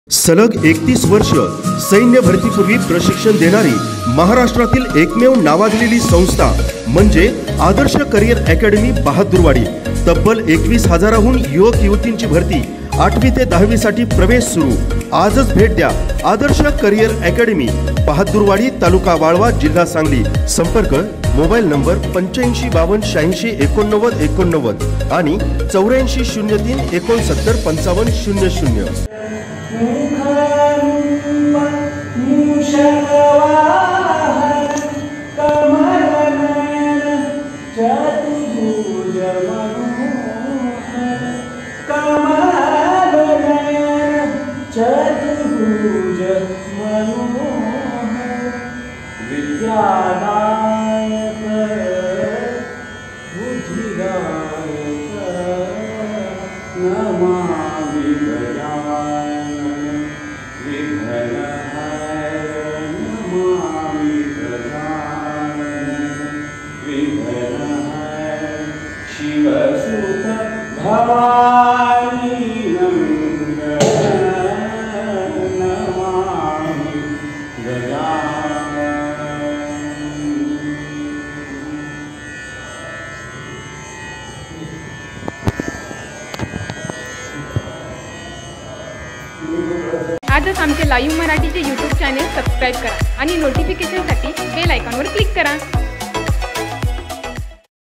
सलग 31 वर्ष सैन्य भरतीपूर्वी प्रशिक्षण देणारी महाराष्ट्रातील एकमेव नावाजलेली संस्था म्हणजे आदर्श करियर अकॅडमी बहादुरवाडी। तब्बल 21,000हून युवक युवतींची भरती 8वी ते 10वी साठी प्रवेश सुरू। आजच भेट द्या आदर्श करियर अकॅडमी बहादुरवाडी, तालुका वाळवा, जिल्हा सांगली। संपर्क मोबाईल नंबर 85868989 आणि 8403695500। आजच आमचे लाईव्ह मराठीचे YouTube चॅनेल सबस्क्राइब करा आणि नोटिफिकेशनसाठी बेल आयकॉनवर क्लिक करा।